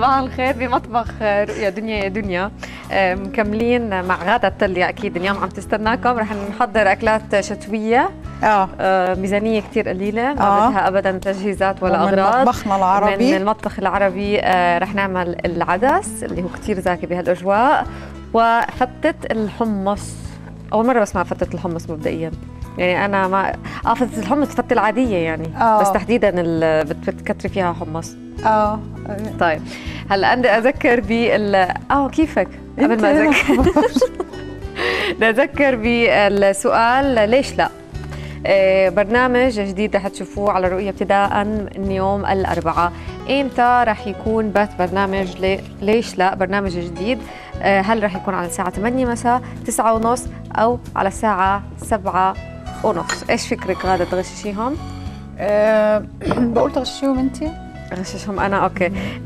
صباح الخير بمطبخ رؤيا دنيا يا دنيا. مكملين مع غادة التلي، اكيد اليوم عم تستناكم. رح نحضر اكلات شتويه ميزانيه كثير قليله، ما بدها ابدا تجهيزات ولا اغراض. من مطبخنا العربي، من المطبخ العربي. رح نعمل العدس اللي هو كثير زاكي بهالاجواء، وفتة الحمص. اول مره بسمع فتة الحمص مبدئيا، يعني انا ما فتة الحمص فتة العاديه يعني. بس تحديدا بتكتري فيها حمص. طيب هلا بدي اذكر كيفك قبل ما اذكر بدي اذكر بالسؤال ليش لا. برنامج جديد رح تشوفوه على رؤية ابتداء من يوم الأربعاء. إمتى رح يكون بث برنامج ليش لا؟ برنامج جديد. هل رح يكون على الساعة 8 مساء، 9:30، أو على الساعة 7:30؟ إيش فكرك غادة تغششيهم؟ بقول تغششيهم أنت؟ غششهم أنا. أوكي.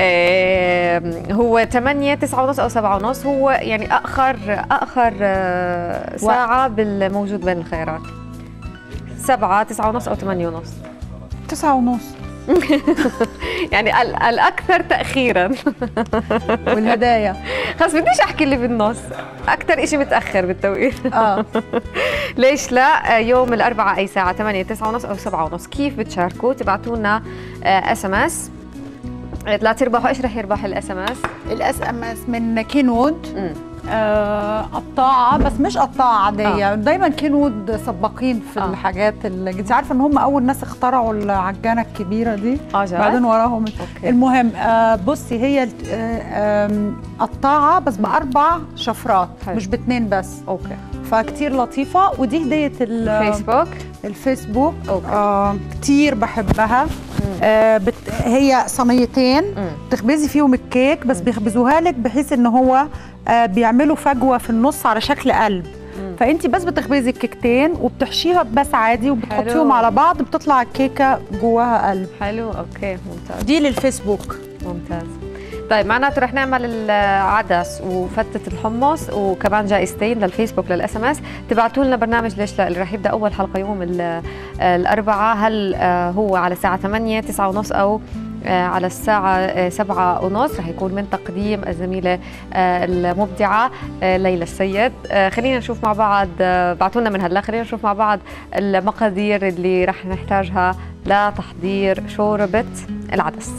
هو 8، 9:30 أو 7:30، هو يعني أخر ساعة بالموجود بين الخيارات. 7، 9:30 أو 8:30؟ 9:30 يعني الأكثر تأخيراً. والهدايا خلص بديش أحكي اللي بالنص، أكثر إشي متأخر بالتوقيت. ليش لا؟ يوم الأربعاء أي ساعة، 8، 9:30 أو 7:30. كيف بتشاركوا؟ تبعتوا لنا SMS. لا تربحوا. إيش رح يربح الSMS؟ الSMS من كينود، قطاعة، بس مش قطاعة عادية. دايما كينود سباقين في الحاجات اللي انت عارفة ان هم اول ناس اخترعوا العجانة الكبيرة دي. بعدين وراهم. المهم بصي، هي قطاعة بس ب4 شفرات، مش ب2 بس. فكتير لطيفة، ودي هدية الفيسبوك. كتير بحبها. هي صينيتين بتخبزي فيهم الكيك، بس بيخبزوها لك بحيث ان هو بيعملوا فجوه في النص على شكل قلب. فانت بس بتخبزي الكيكتين وبتحشيها بس عادي، وبتحطيهم على بعض، بتطلع الكيكه جواها قلب. حلو. اوكي ممتاز. دي للفيسبوك. ممتاز. طيب معناته رح نعمل العدس وفتة الحمص، وكمان جائزتين للفيسبوك للSMS. تبعتوا لنا برنامج ليش لا اللي رح يبدأ أول حلقة يوم الأربعاء. هل هو على الساعة 8، 9:30، أو على الساعة 7:30؟ رح يكون من تقديم الزميلة المبدعة ليلى السيد. خلينا نشوف مع بعض، بعتوا لنا من هلا، خلينا نشوف مع بعض المقادير اللي رح نحتاجها لتحضير شوربة العدس.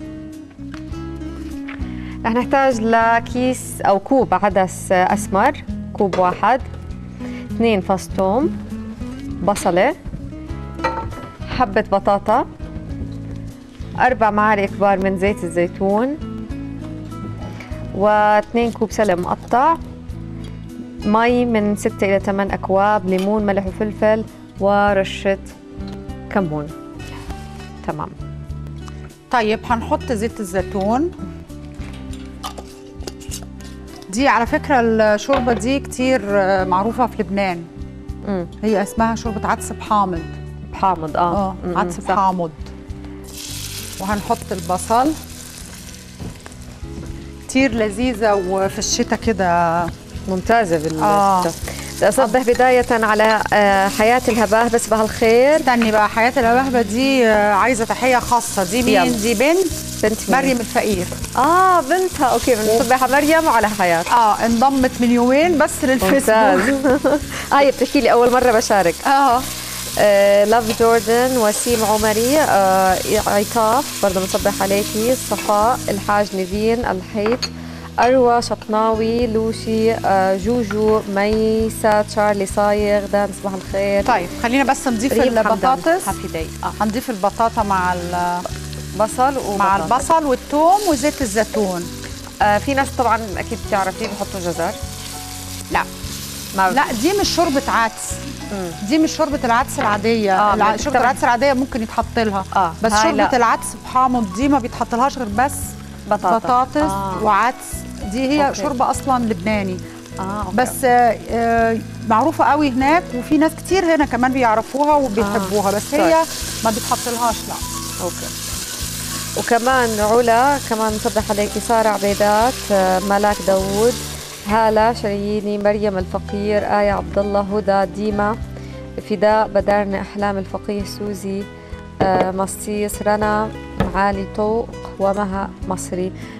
رح نحتاج لكيس أو كوب عدس أسمر، كوب واحد، 2 فص ثوم، بصلة، حبة بطاطا، 4 معالق كبار من زيت الزيتون، و2 كوب سلق مقطع، مي من 6 إلى 8 أكواب، ليمون، ملح وفلفل، ورشة كمون. تمام. طيب هنحط زيت الزيتون. دي على فكرة الشوربة دي كتير معروفة في لبنان. هي اسمها شوربة عدس بحامض. عدس بحامض. وهنحط البصل. كتير لذيذة، وفي الشتاء كده ممتازة بالشتاء. بدي أصبح بداية على حياة الهباه، بس بهالخير. استني بقى، حياة الهباه دي عايزة تحية خاصة. دي مين؟ دي بنت مريم الفقير. بنتها. اوكي، بنصبح مريم وعلى حياة. انضمت من يومين بس للفيسبوك. هي بتحكي لي اول مرة بشارك. لاف جوردن، وسيم عمري، عطاف برضه بنصبح عليكي، صفاء، الحاج نيفين، الحيط، أروى، شطناوي، لوشي، جوجو، ميسا، تشارلي، صايغ، دان. صباح الخير. طيب خلينا بس نضيف البطاطس. هنضيف البطاطا مع البصل والثوم وزيت الزيتون. في ناس طبعا اكيد بتعرفي بحطوا جزر. لا دي مش شوربة عدس. دي مش شوربة العدس العادية. شوربة العدس العادية ممكن يتحط لها، بس شوربة العدس بحامض دي ما بيتحطلهاش غير بس بطاطس وعدس. دي هي شوربة أصلا لبناني. بس معروفة قوي هناك، وفي ناس كتير هنا كمان بيعرفوها وبيحبوها، بس هي ما بيتحطلهاش. لا. وكمان علا، كمان نصبح عليكي، سارة عبيدات، ملاك داوود، هالة شرييني، مريم الفقير، آية عبد الله، هدى، ديما، فداء، بدرنا، أحلام الفقيه، سوزي، مصيص، رنا، معالي طوق، ومها مصري.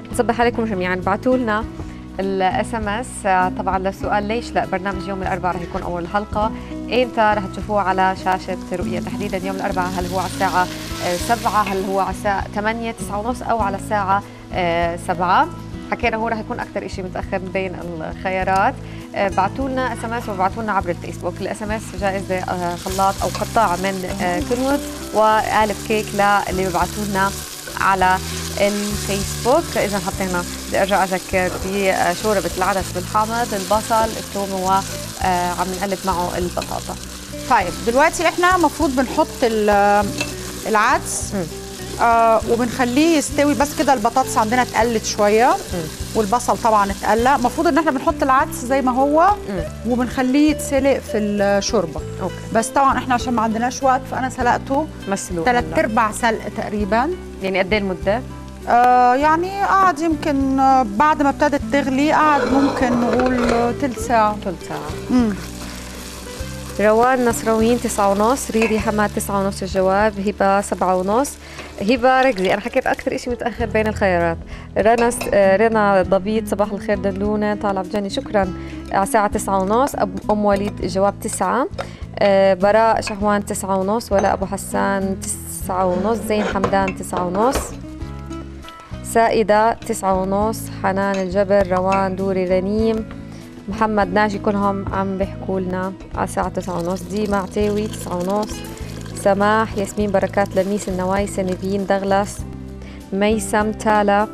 نصبح عليكم جميعا. بعتوا لنا الاس ام اس طبعا للسؤال ليش لا برنامج يوم الاربعاء رح يكون اول الحلقه، امتى رح تشوفوه على شاشه رؤيا تحديدا يوم الاربعاء، هل هو على الساعه 7 هل هو على الساعه 8 9:30 او على الساعه 7. حكينا هو رح يكون اكثر شيء متاخر بين الخيارات. بعتوا لنا اس ام اس وبعتوا لنا عبر الفيسبوك. الاس ام اس جائزه خلاط او قطاع من كنوز وقالب كيك للي ببعتوا لنا على الفيسبوك. اذا حطينا بدي ارجع اذكر بشوربه العدس بالحامض، البصل، الثوم وعم نقلب معه البطاطا. طيب دلوقتي احنا المفروض بنحط العدس وبنخليه يستوي بس كده. البطاطس عندنا اتقلت شويه والبصل طبعا اتقلى. المفروض ان احنا بنحط العدس زي ما هو وبنخليه يتسلق في الشوربه. أوكي. بس طبعا احنا عشان ما عندناش وقت فانا سلقته مسلوق 3/4 سلق تقريبا. يعني قد ايه المده؟ يعني قعد يمكن بعد ما ابتدت تغلي قعد ممكن نقول ثلث ساعه. ثلث ساعه. روان نصراويين 9:30، ريري حماد 9:30 الجواب، هبه 7:30. هبه ركزي انا حكيت اكثر شيء متاخر بين الخيارات. رنا ضبيط صباح الخير دندونه طالع بجني شكرا على الساعه 9:30. ام وليد الجواب 9. براء شهوان 9:30. ولاء ابو حسان 9:30. زين حمدان 9:30. سائده 9:30. حنان الجبر، روان دوري، رنيم، محمد ناجي كلهم عم بيحكوا لنا على الساعة 9:30. ديما عتاوي 9:30. سماح، ياسمين بركات، لميس النوايسة، نيفين دغلاس، ميسم تالا،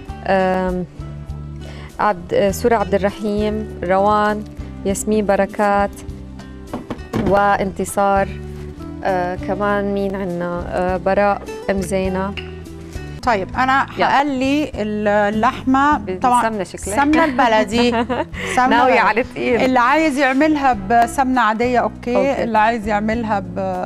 سورة عبد الرحيم، روان، ياسمين بركات وانتصار. كمان مين عنا؟ براء ام زينة. طيب انا هقلي اللحمه طبعا سمنه شكلها السمنه البلدي. ناوية على تقيل. اللي عايز يعملها بسمنه عاديه أوكي. اللي عايز يعملها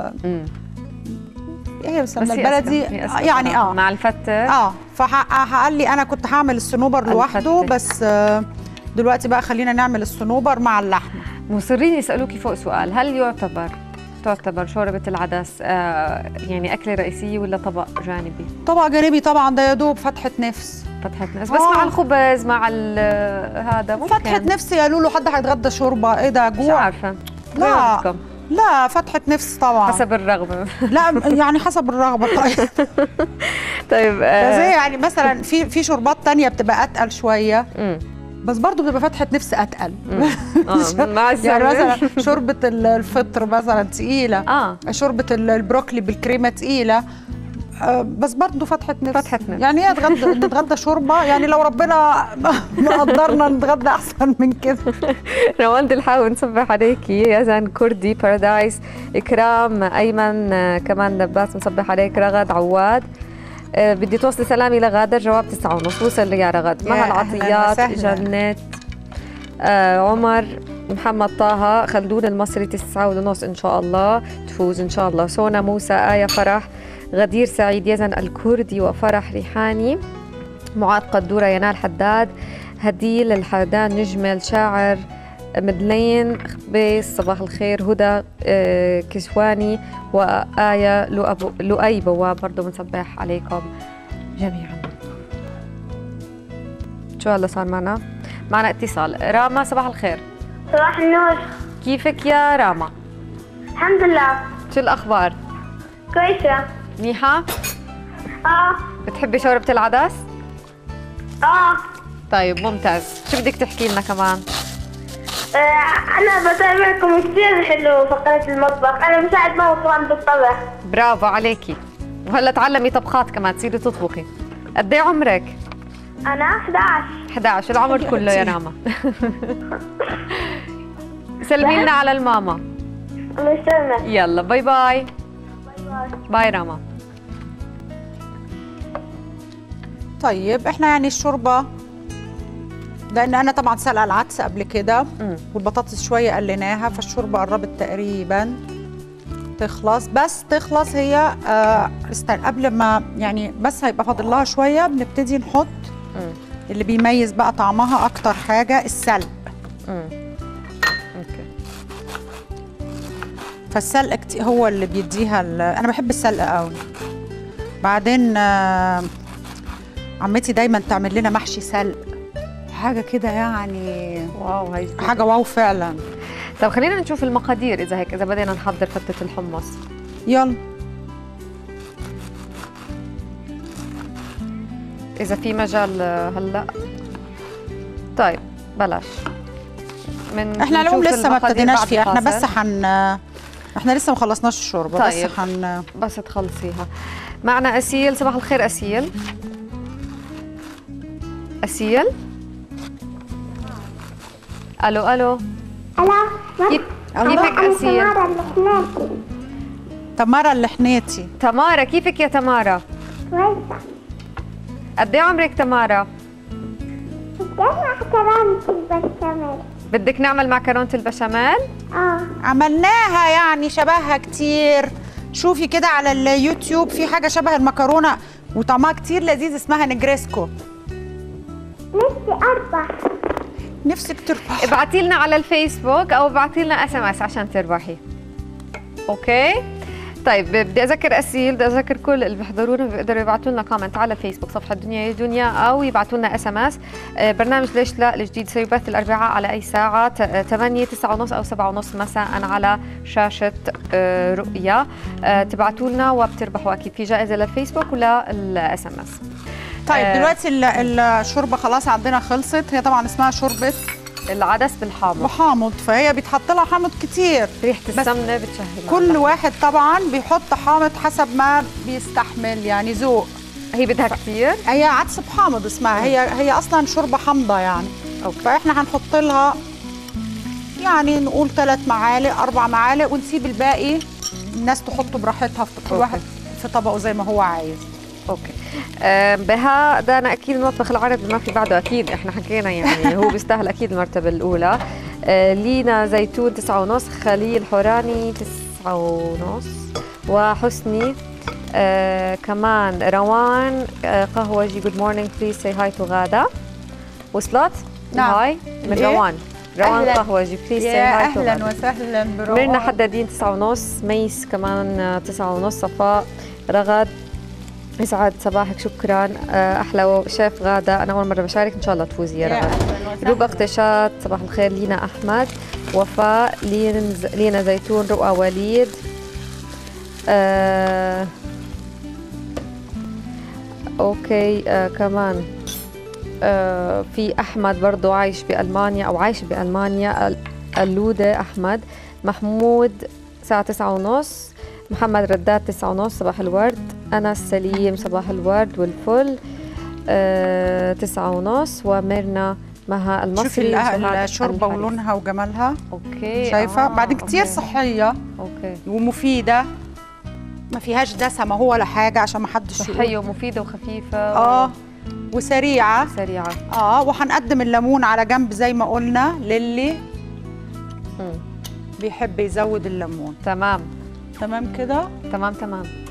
هي بالسمنه البلدي يعني مع الفتة. فهقلي انا كنت هعمل الصنوبر لوحده بس دلوقتي بقى خلينا نعمل الصنوبر مع اللحمه. مصرين يسالوكي فوق سؤال، هل تعتبر شوربة العدس يعني أكلة رئيسية ولا طبق جانبي؟ طبق جانبي طبعا، ده يا دوب فتحة نفس. فتحة نفس بس مع الخبز مع هذا ممكن. فتحة نفس يا لولو، حد هيتغدى شوربة؟ ايه ده جوع؟ مش عارفة. لا فتحة نفس طبعا حسب الرغبة. لا يعني حسب الرغبة. طيب طيب زي يعني مثلا في شوربات تانية بتبقى أتقل شوية بس برضه بتبقى فتحة نفس أتقل. يعني مثلا شوربة الفطر مثلا تقيلة. شوربة البروكلي بالكريمة تقيلة بس برضه فتحة نفس. يعني هي نتغدى شوربة، يعني لو ربنا مقدرنا نتغدى أحسن من كده. روان الحاوي نصبح عليكي. يزن كردي بارادايس، إكرام أيمن كمان نباس نصبح عليك. رغد عواد بدي توصلي سلامي لغادة، جواب 9:30. وصل لي يا رغد. مها العطيات، جنات، عمر، محمد طه، خلدون المصري 9:30 إن شاء الله تفوز إن شاء الله. سونا موسى، آية فرح، غدير سعيد، يزن الكردي وفرح ريحاني، معاذ قدورة، ينال حداد، هديل الحدان، نجمل، شاعر، مدلين خبيس صباح الخير، هدى كشواني وآية لؤي بواب برضه بنصبح عليكم جميعا. شو هلا صار معنا اتصال. راما صباح الخير. صباح النور. كيفك يا راما؟ الحمد لله. شو الأخبار؟ كويسة. منيحة؟ بتحبي شوربة العدس؟ طيب ممتاز. شو بدك تحكي لنا كمان؟ أنا بتابعكم كثير حلو فقرة المطبخ، أنا بساعد ماما طبعا بالطبخ. برافو عليكي. وهلا تعلمي طبخات كمان تصيري تطبخي. قد ايه عمرك؟ أنا 11 العمر كله يا راما. سلمي لنا على الماما. مستنى. يلا باي باي. باي راما. طيب احنا يعني الشوربه لان انا طبعا سلقه العدس قبل كده والبطاطس شويه قليناها فالشوربه قربت تقريبا تخلص. بس تخلص هي استنى قبل ما يعني بس هيبقى فاضل لها شويه بنبتدي نحط اللي بيميز بقى طعمها اكتر حاجه السلق. اوكي. فالسلق هو اللي بيديها انا بحب السلق قوي. بعدين عمتي دايما تعمل لنا محشي سلق، حاجه كده يعني واو، هاي حاجه واو فعلا. طب خلينا نشوف المقادير اذا هيك، اذا بدينا نحضر فتة الحمص. يلا. اذا في مجال هلا. طيب بلاش. احنا اليوم لسه ما ابتديناش فيها، احنا بس احنا لسه ما خلصناش الشوربه. طيب. بس بس تخلصيها. معنا أسيل. صباح الخير أسيل. أسيل. الو الو. كيفك أسيل؟ تمارا اللحنيتي. تمارا، كيفك يا تمارا؟ كويسة. قد ايه عمرك تمارا؟ معكرونة البشاميل. بدك نعمل معكرونة البشاميل؟ عملناها يعني شبهها كتير. شوفي كده على اليوتيوب في حاجة شبه المكرونة وطعمها كتير لذيذ اسمها نجريسكو. نفسي أربح. نفسك تربحي. ابعتي لنا على الفيسبوك او ابعتي لنا SMS عشان تربحي. اوكي؟ طيب بدي اذكر اسيل، بدي اذكر كل اللي بيحضرونا بيقدروا يبعتوا لنا كومنت على الفيسبوك صفحه دنيا يا دنيا، او يبعتوا لنا SMS. برنامج ليش لا الجديد سيبث الاربعاء على اي ساعه 8 9:30 او 7:30 مساء على شاشه رؤيا. تبعتوا لنا وبتربحوا اكيد في جائزه للفيسبوك ولا SMS. طيب دلوقتي الشوربه خلاص عندنا خلصت. هي طبعا اسمها شوربه العدس بالحامض. بحامض، فهي بيتحط لها حامض كتير. ريحه السمنه بتشهي. كل واحد طبعا بيحط حامض حسب ما بيستحمل، يعني ذوق. هي بدها كتير؟ هي عدس بحامض اسمها. هي اصلا شوربه حامضه يعني. فاحنا هنحط لها يعني نقول 3 معالق 4 معالق ونسيب الباقي الناس تحطه براحتها، في كل واحد في طبقه زي ما هو عايز. اوكي. بها ده انا اكيد المطبخ العربي ما في بعده اكيد، احنا حكينا يعني هو بيستاهل اكيد المرتبه الاولى. لينا زيتون 9:30، خليل حوراني 9:30، وحسني كمان روان قهوجي جود مورنينج بليز سي هاي تو غاده. وصلت؟ نعم. هاي من روان قهوجي بليز سي هاي تو غاده. اهلا وسهلا بروان. ميرنا حدادين 9:30، ميس كمان 9:30، صفاء، رغد. يسعد صباحك، شكرا. احلى شيف غاده، انا اول مره بشارك، ان شاء الله تفوزي يا رغد. روبا اختشات صباح الخير. لينا احمد، وفاء، لينا زيتون، رؤى وليد. اوكي. كمان في احمد برضو عايش بالمانيا او عايش بالمانيا. اللوده احمد. محمود الساعه 9:30. محمد رداد 9:30 صباح الورد. أنس سليم صباح الورد والفل 9:30. وميرنا مها المصري. شوفي الشوربة ولونها وجمالها. اوكي. شايفة؟ بعدين كتير صحية. اوكي. ومفيدة، ما فيهاش دسمة هو ولا حاجة عشان ما حدش يقول. صحية ومفيدة وخفيفة. وسريعة. سريعة. وهنقدم الليمون على جنب زي ما قلنا للي بيحب يزود الليمون. تمام كده. تمام.